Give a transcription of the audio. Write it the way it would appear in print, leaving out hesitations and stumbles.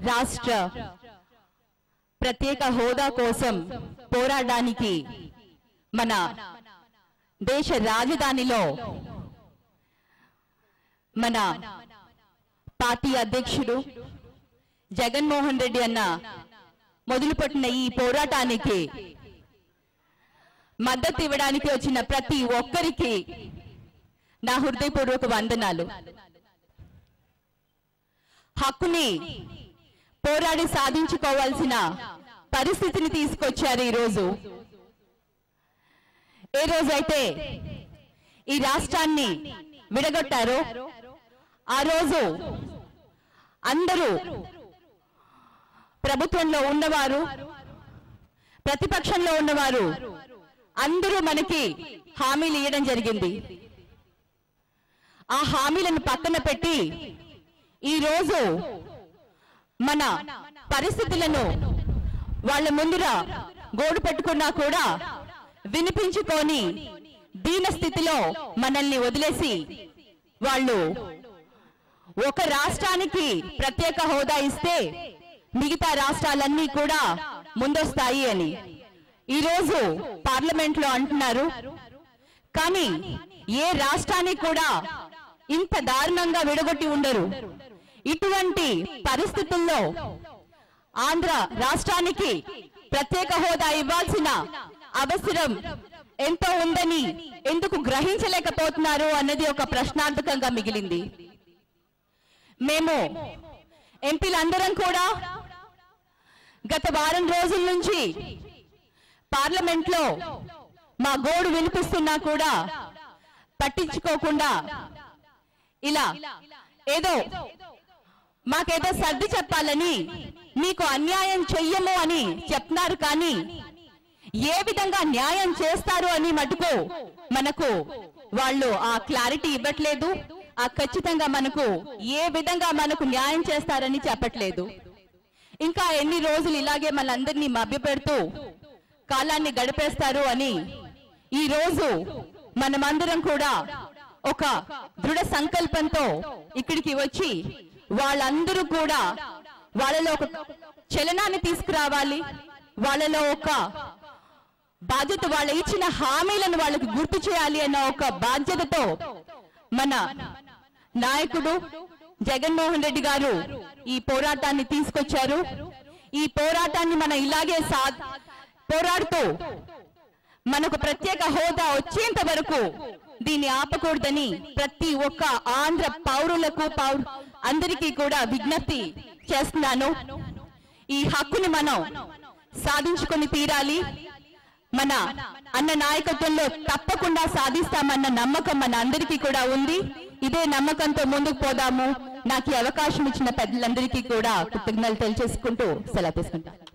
రాష్ట్ర ప్రత్యేక హోదా కోసం పోరాడడానికి మన దేశ రాజధానిలో మన పార్టీ అధ్యక్షుడు జగన్మోహన్ రెడ్డి అన్న మొదలుపెట్టిన ఈ పోరాటానికి మద్దతు ఇవ్వడానికి వచ్చిన ప్రతి ఒక్కరికి నా హృదయపూర్వక వందనాలు. హక్కుని పోరాడి సాధించుకోవాల్సిన పరిస్థితిని తీసుకొచ్చారు ఈరోజు. ఏ రోజైతే ఈ రాష్ట్రాన్ని విడగొట్టారో ఆ రోజు అందరూ ప్రభుత్వంలో ఉన్నవారు ప్రతిపక్షంలో ఉన్నవారు అందరూ మనకి హామీలు ఇవ్వడం జరిగింది. ఆ హామీలను పక్కన పెట్టి ఈరోజు మన పరిస్థితులను వాళ్ళ ముందర గోడు పెట్టుకున్నా కూడా వినిపించుకొని దీన స్థితిలో మనల్ని వదిలేసి వాళ్ళు ఒక రాష్ట్రానికి ప్రత్యేక హోదా ఇస్తే మిగతా రాష్ట్రాలన్నీ కూడా ముందొస్తాయి అని ఈరోజు పార్లమెంట్ లో అంటున్నారు. కానీ ఏ రాష్ట్రానికి కూడా ఇంత దారుణంగా విడగొట్టి ఉండరు. ఇటువంటి పరిస్థితుల్లో ఆంధ్ర రాష్ట్రానికి ప్రత్యేక హోదా ఇవ్వాల్సిన అవసరం ఎంతో ఉందని ఎందుకు గ్రహించలేకపోతున్నారు అన్నది ఒక ప్రశ్నార్థకంగా మిగిలింది. మేము ఎంపీలందరం కూడా గత వారం రోజుల నుంచి పార్లమెంట్ లో మా గోడు వినిపిస్తున్నా కూడా పట్టించుకోకుండా ఇలా ఏదో మాకేదో సర్ది చెప్పాలని మీకు అన్యాయం చెయ్యము అని చెప్తున్నారు. కానీ ఏ విధంగా న్యాయం చేస్తారు అని మటుకు మనకు వాళ్ళు ఆ క్లారిటీ ఇవ్వట్లేదు. ఆ ఖచ్చితంగా మనకు ఏ విధంగా మనకు న్యాయం చేస్తారని చెప్పట్లేదు. ఇంకా ఎన్ని రోజులు ఇలాగే మనందరినీ మభ్యపెడుతూ కాలాన్ని గడిపేస్తారు అని ఈ రోజు మనమందరం కూడా ఒక దృఢ సంకల్పంతో ఇక్కడికి వచ్చి వాళ్ళందరూ కూడా వాళ్ళలో ఒక చలనాన్ని తీసుకురావాలి. వాళ్ళలో ఒక బాధ్యత, వాళ్ళ ఇచ్చిన హామీలను వాళ్ళకి గుర్తు చేయాలి అన్న ఒక బాధ్యతతో మన నాయకుడు జగన్మోహన్ రెడ్డి గారు ఈ పోరాటాన్ని తీసుకొచ్చారు. ఈ పోరాటాన్ని మనం ఇలాగే పోరాడుతూ మనకు ప్రత్యేక హోదా వచ్చేంత వరకు దీన్ని ఆపకూడదని ప్రతి ఒక్క ఆంధ్ర పౌరులకు అందరికీ కూడా విజ్ఞప్తి చేస్తున్నాను. ఈ హక్కుని మనం సాధించుకొని తీరాలి. మన అన్న నాయకత్వంలో తప్పకుండా సాధిస్తామన్న నమ్మకం మన అందరికీ కూడా ఉంది. ఇదే నమ్మకంతో ముందుకు పోదాము. నాకు ఈ అవకాశం ఇచ్చిన పెద్దలందరికీ కూడా కృతజ్ఞతలు తెలియజేసుకుంటూ సెలవు తీసుకుంటాను.